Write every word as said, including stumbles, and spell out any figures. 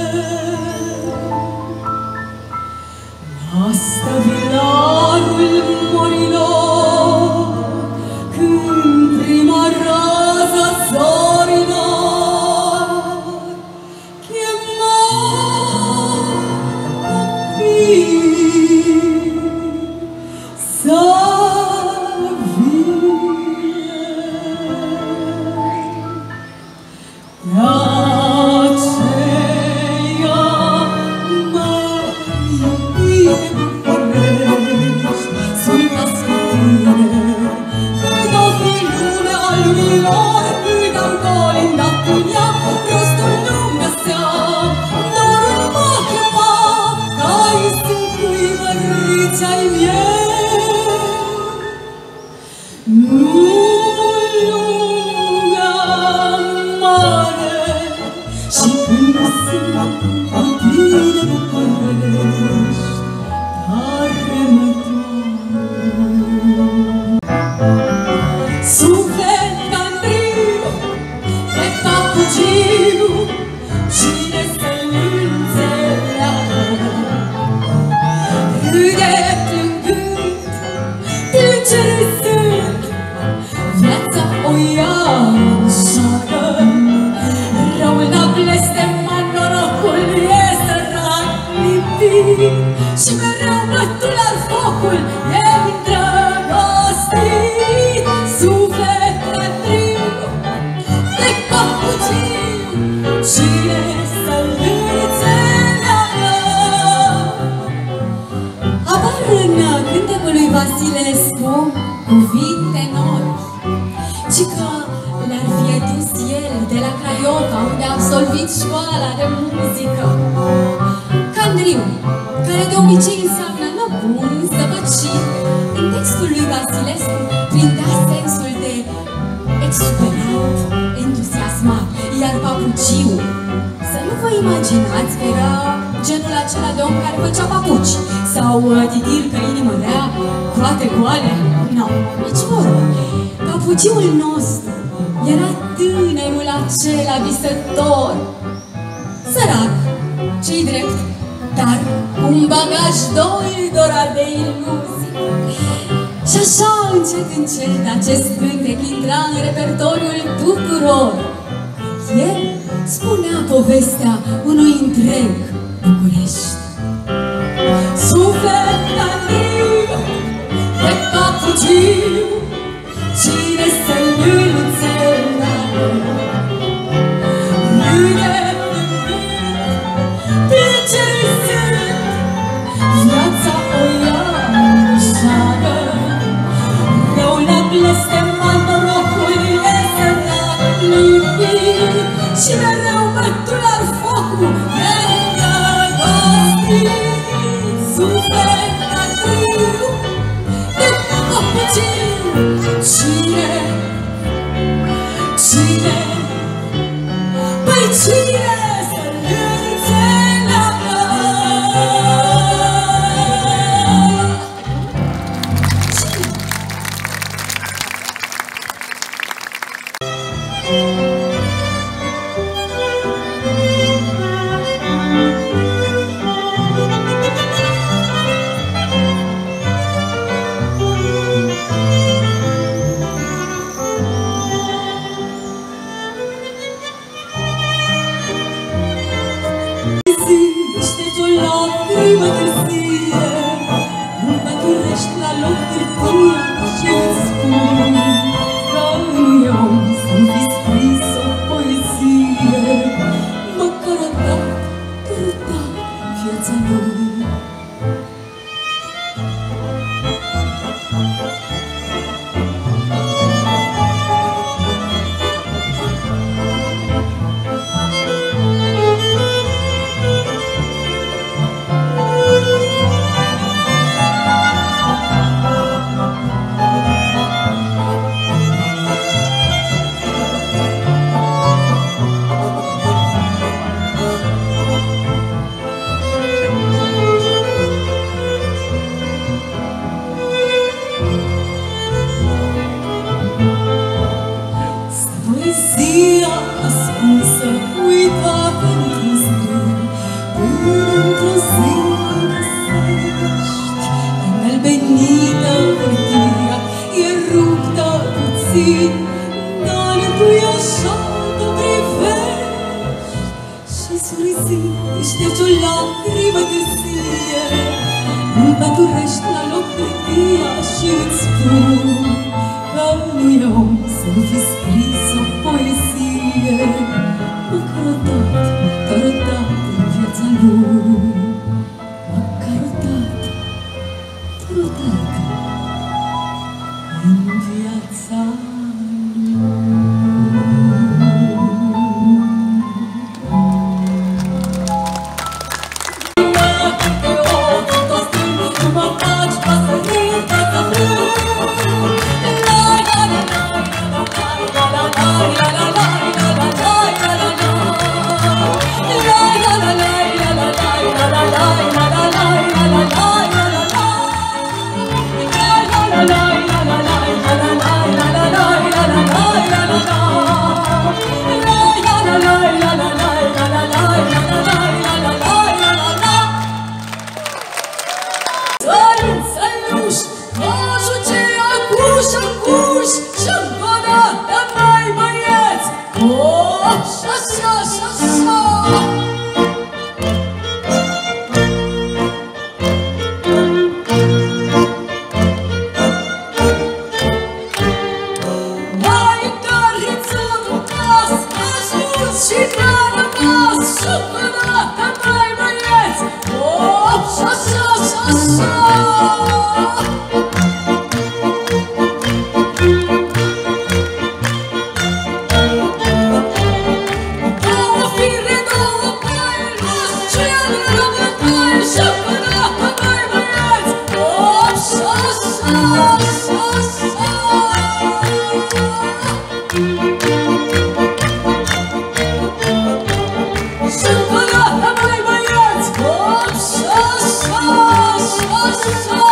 Asta vilarul morilor, când prima rază zorilor chema copiii să vină. De aceea, mă iubire bucurești, sunt ascultine, cât o fi lumea a lumilor, cât am colindat în ea, rostul nu-mi găseam, dorul mă chema, că-i sunt cui măriți ai miei. Nu lumea mare, și când mă simt cu tine bucurești, tare mă doare. Suflet ca-ndriu, de papugiu, cine să-l înțeleagă? Râde plângând, plângere sunt, viața o ia ușoară. Răul n-a blestemat, norocul e sărac lipit, și mereu bătul ar focul e îndrăgostit. Suflet ca-ndriu, de papugiu, cine să-l înțeleagă? Apar în cântecul lui Vasilescu cuvinte noi, ci că le-ar fi adus el de la Craiova, unde a absolvit școala de muzică. Ca-ndriu, care de obicei înseamnă năbun, zăvăcit, în textul lui Vasilescu prindea sensul de exuberant, entuziasmat, iar papugiu, să nu vă imaginați că era genul acela de om care făcea papuci, sau titir că inimă rea, coate goale. Nu, nici vorbă. Papugiul nostru era tânărul acela visător, sărac, ce-i drept, dar cu un bagaj doidorat de iluzii. Și așa, încet, încet, acest cântec intra în repertoriul tuturor. El spunea povestea unui întreg București. Suflet ca-ndriu, de papugiu, cine să-l înțeleagă? Râde plângând, plângere sunt, viața o ia ușoară. Răul n-a blestemat, norocul e sărac lipit, și mereu bătul ar focul e îndrăgostit. Suflet ca-ndriu, de papugiu, cine, cine, păi cine să-l înțeleagă? Cine? Ștergi o lacrimă târzie, îmi păturești la loc târtie și îți spun că în eu să-mi fi scris o poezie, măcar o dată, doar o dată, viața lui. Thank you. puțin, dar tu e așa, tu privești și surâzind își ștergi o lacrimă de zie, împăturești la loc hârtia și îți spun că nu e om să nu fi scris o poezie, măcar o dată, doar o dată în viața lui, măcar o dată, doar o dată în viața Să-mi până, mai băieți! Hop, să, să, să, să